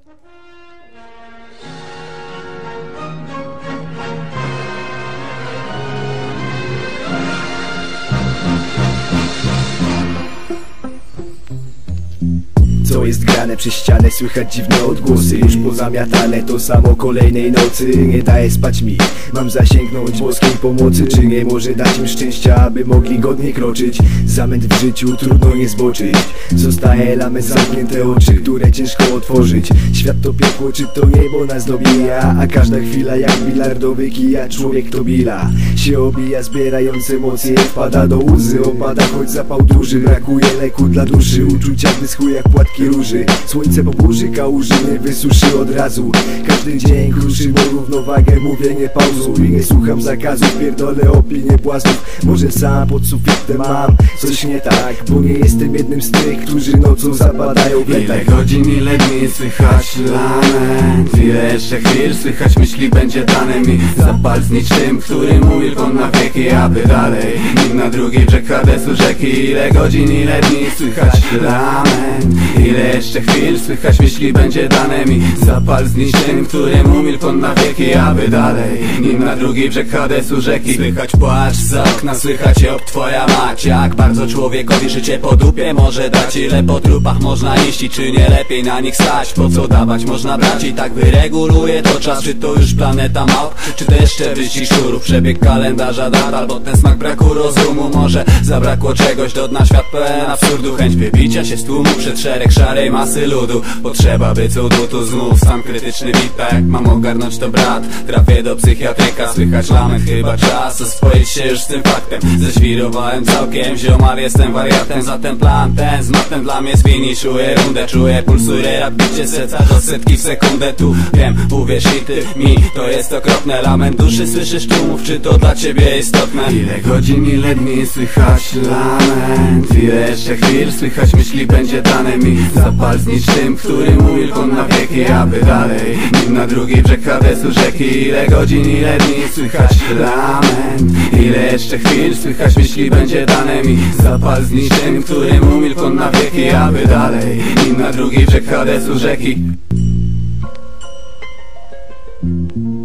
Co jest grane przez ścianę, słychać dziwne odgłosy. Już pozamiatane to samo kolejnej nocy. Nie daje spać mi, mam zasięgnąć boskiej pomocy. Czy nie może dać im szczęścia, aby mogli godnie kroczyć? Zamęt w życiu trudno nie zboczyć. Zostaje lament, zamknięte oczy, które ciężko otworzyć. Świat to piekło, czy to niebo nas dobija? A każda chwila jak bilardowy kij, a człowiek to bila. Się obija, zbierając emocje, wpada do łzy. Opada, choć zapał duży, brakuje leku dla duszy. Uczucia wyschły jak płatki róży. Słońce po burzy, kałuży nie wysuszy od razu. Każdy dzień kruszy mo równowagę, mówię nie pauzuj. Nie słucham zakazów, pierdolę opinie błazów. Może sam pod sufitem mam coś nie tak, bo nie jestem jednym z tych, którzy nocą zapadają w letach. Ile godzin, ile dni słychać lament. Ile jeszcze chwil słychać myśli będzie dane mi. Zapal znicz tym, którym umilkł na wieki, aby dalej nim na drugi brzeg Hadesu rzeki. Ile godzin, ile dni słychać lament. Ile jeszcze chwil słychać myśli będzie dane mi. Zapal znicz tym, którym umilkł na wieki, aby dalej nim na drugi brzeg Hadesu rzeki. Słychać płacz za okna, słychać job twoja mać. Jak bardzo człowiekowi życie po dupie może dać. Ile po trupach można iść i czy nie lepiej na nich stać? Po co dawać można brać i tak wyreguluje to czas. Czy to już planeta małp, czy to jeszcze wyścig szczurów? Przebieg kalendarza dat, albo ten smak braku rozumu. Może zabrakło czegoś do dna, świat pełen absurdu. Chęć wybicia się z tłumu przed szereg szarej masy ludu. Potrzeba by cudu, tu znów stan krytyczny wita. Jak mam ogarnąć to brat, trafię do psychiatryka. Słychać lament, chyba czas oswoić się już z tym faktem. Ześwirowałem całkiem, ziomar jestem wariatem. Zatem plan ten z matem dla mnie zwini. Czuję rundę, czuję pulsuje rap, bicie serca do setki w sekundę. Tu wiem, uwierz i ty mi, to jest okropne. Lament duszy słyszysz tłumów, czy to dla ciebie istotne? Ile godzin, ile dni słychać lament. Ile jeszcze chwil słychać myśli będzie dane mi. Zapal znicz tym, którym umilkł na wieki, aby dalej nim na drugi brzeg Hadesu rzeki. Ile godzin, ile dni słychać lament. Ile jeszcze chwil słychać myśli będzie dane mi. Zapal znicz tym, którym umilkł na wieki, aby dalej nim na drugi brzeg Hadesu rzeki.